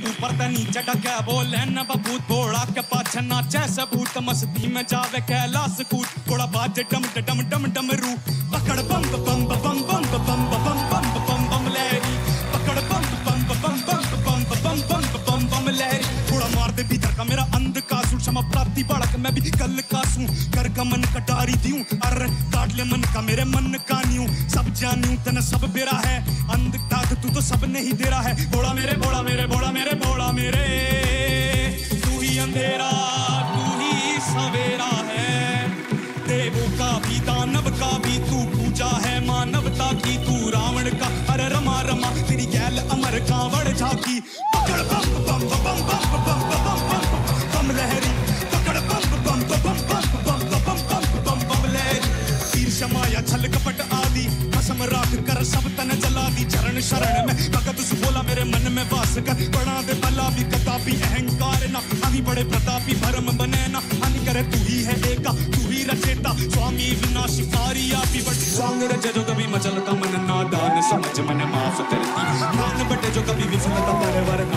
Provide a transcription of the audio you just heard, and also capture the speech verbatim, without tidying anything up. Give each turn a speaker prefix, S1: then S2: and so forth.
S1: ऊपर ते नीचे टके बोले न बबूत घोड़ा के पाछे नाचे सबूत मस्ती में जावे कैलाश कूद घोड़ा बाजे डम डम डम डम रू पकड़ बम बम बम बम बम बम बम बम बम बम लहरी पकड़ बम बम बम बम बम बम बम बम बम लहरी घोड़ा मार दे भीतर का मेरा अंध का सूर क्षमा प्राप्ति बालक मैं भी कल का सूं कर का मन कटारी दियूं अरे काट ले मन का मेरे मन का न्यूं सब जानूं तने सब बेरा है अंध ताक तू तो सब नहीं दे रहा है भोला मेरे भोला मेरे भोला मेरे भोला मेरे तू ही अंधेरा तू ही सवेरा है देवों का भी दानव का भी तू पूजा है मानवता की तू रावण का अरे रमा रमा तेरी गैल अमर कांवड़ झाकी पकड़ बम बम बम बम बम बम बम बम लहरी पकड़ बम बम बम बम बम बम बम बम लहरी तीर शमाया छल कपट आदि कसम राख कर सब तन जला दी चरण शरण में भगत सु बोला मेरे मन में वास कर बड़ा दे भला भी कतापी अहंकार ना अभी बड़े प्रतापी भरम बने ना हानि करे तू ही है एका तू ही रचेता स्वामी विनाशी पारिया भी बट सॉन्ग रचे जो कभी मचलता मन नादान समझ मन माफ करती प्राण बटे जो कभी विफलता तेरे वर